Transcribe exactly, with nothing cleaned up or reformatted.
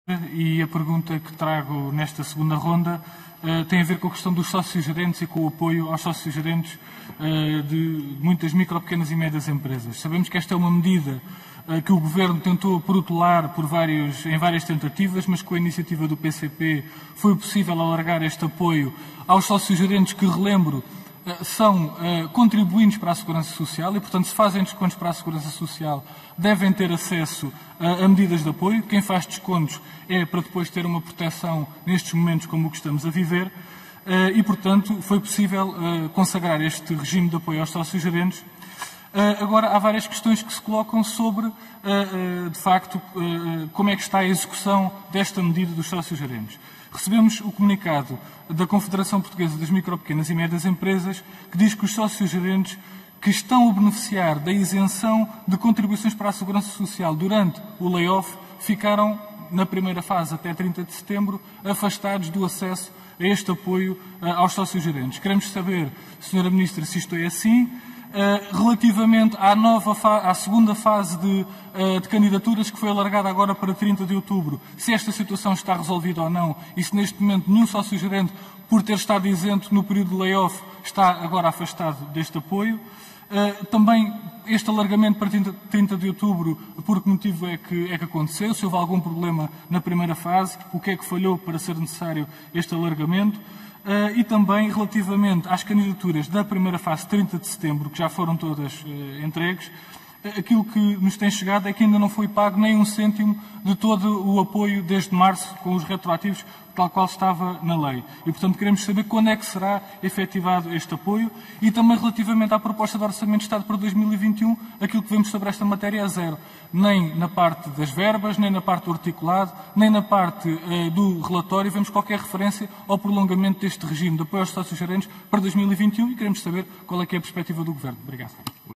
E a pergunta que trago nesta segunda ronda uh, tem a ver com a questão dos sócios-gerentes e com o apoio aos sócios-gerentes uh, de muitas micro, pequenas e médias empresas. Sabemos que esta é uma medida uh, que o Governo tentou protelar por vários, em várias tentativas, mas com a iniciativa do P C P foi possível alargar este apoio aos sócios-gerentes que, relembro, são uh, contribuintes para a Segurança Social e, portanto, se fazem descontos para a Segurança Social, devem ter acesso uh, a medidas de apoio. Quem faz descontos é para depois ter uma proteção nestes momentos como o que estamos a viver uh, e, portanto, foi possível uh, consagrar este regime de apoio aos sócios-gerentes. Uh, agora, há várias questões que se colocam sobre, uh, uh, de facto, uh, como é que está a execução desta medida dos sócios-gerentes. Recebemos o comunicado da Confederação Portuguesa das Micro, Pequenas e Médias Empresas, que diz que os sócios-gerentes que estão a beneficiar da isenção de contribuições para a Segurança Social durante o layoff ficaram, na primeira fase, até trinta de setembro, afastados do acesso a este apoio uh, aos sócios-gerentes. Queremos saber, senhora Ministra, se isto é assim. Uh, relativamente à, nova à segunda fase de, uh, de candidaturas que foi alargada agora para trinta de outubro, se esta situação está resolvida ou não e se neste momento nenhum sócio-gerente, por ter estado isento no período de layoff, está agora afastado deste apoio. Uh, também este alargamento para trinta de outubro, por que motivo é que, é que aconteceu? Se houve algum problema na primeira fase, o que é que falhou para ser necessário este alargamento? Uh, e também relativamente às candidaturas da primeira fase, trinta de setembro, que já foram todas uh, entregues, uh, aquilo que nos tem chegado é que ainda não foi pago nem um cêntimo de todo o apoio desde março, com os retroativos, tal qual estava na lei. E, portanto, queremos saber quando é que será efetivado este apoio e também relativamente à proposta de Orçamento de Estado para dois mil e vinte e um, aquilo que vemos sobre esta matéria é zero. Nem na parte das verbas, nem na parte do articulado, nem na parte uh, do relatório vemos qualquer referência ao prolongamento deste regime de apoio aos sócios-gerentes para dois mil e vinte e um e queremos saber qual é que é a perspectiva do Governo. Obrigado.